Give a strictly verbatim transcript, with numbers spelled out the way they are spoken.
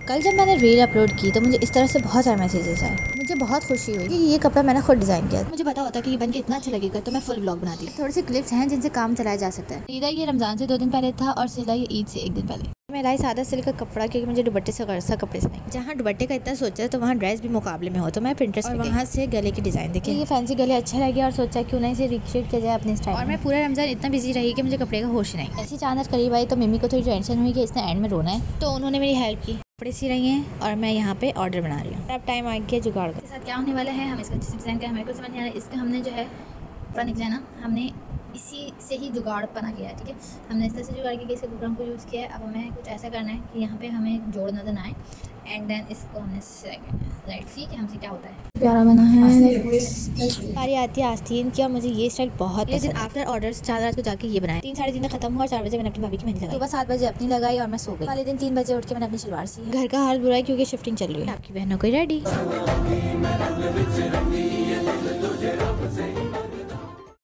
कल जब मैंने रील अपलोड की तो मुझे इस तरह से बहुत सारे मैसेजेस आए। मुझे बहुत खुशी हुई कि ये कपड़ा मैंने खुद डिज़ाइन किया। मुझे पता होता कि ये बन के इतना अच्छा लगेगा तो मैं फुल ब्लॉग बनाती। थोड़ी सी क्लिप्स हैं जिनसे काम चलाया जा सकता है। ईद ये रमज़ान से दो दिन पहले था और सिलाई ये ईद से एक दिन पहले। मैं लाई सादा सिल्क का कपड़ा क्योंकि मुझे दुपट्टे से सा कपड़े से नहीं। जहाँ दुपट्टे का इतना सोचा तो वहाँ ड्रेस भी मुकाबले में हो, तो मैं पिंटरेस्ट और वहाँ से गले की डिज़ाइन देखी। ये फैंसी गले अच्छा लगे और सोचा क्यों ना इसे रिक्रिएट किया जाए अपने स्टाइल। और मैं पूरा रमज़ान इतना बिजी रही कि मुझे कपड़े का होश नहीं। ऐसी चांद करीब आई तो मम्मी को थोड़ी टेंशन हुई कि इसने एंड में रोना है, तो उन्होंने मेरी हेल्प की, कपड़े सी रही हैं और मैं यहाँ पे ऑर्डर बना रही हूँ। अब टाइम आ गया जुगाड़ का। साथ क्या होने वाला है हम इसका अच्छे डिज़ाइन का हमें कुछ समझ नहीं आ रहा है। इसका हमने जो है कपड़ा निकला ना, हमने इसी से ही जुगाड़ बना किया है। ठीक है, हमने इस तरह से जुगाड़ किया, इसके बुकरम को यूज़ किया है। अब हमें कुछ ऐसा करना है कि यहाँ पे हमें जोड़ नजर ना आए एंड देन इसको हमने लेट्स सी कि हमसे क्या होता है। प्यारा बना है। सारी आती है आस्तीन की और मुझे ये स्टाइल बहुत पसंद है। आफ्टर ऑर्डर्स चार रात को जाके ये बनाया। तीन साढ़े तीन तक खत्म हुआ और चार बजे मैंने अपनी भाभी की मेहंदी लगाई। सुबह सात बजे अपनी लगाई और मैं सो गई। वाले दिन तीन बजे उठ के मैंने अपनी सलवार सी। घर का हाल बुरा है क्योंकि शिफ्टिंग चल रही है। आपकी बहनों को रेडी।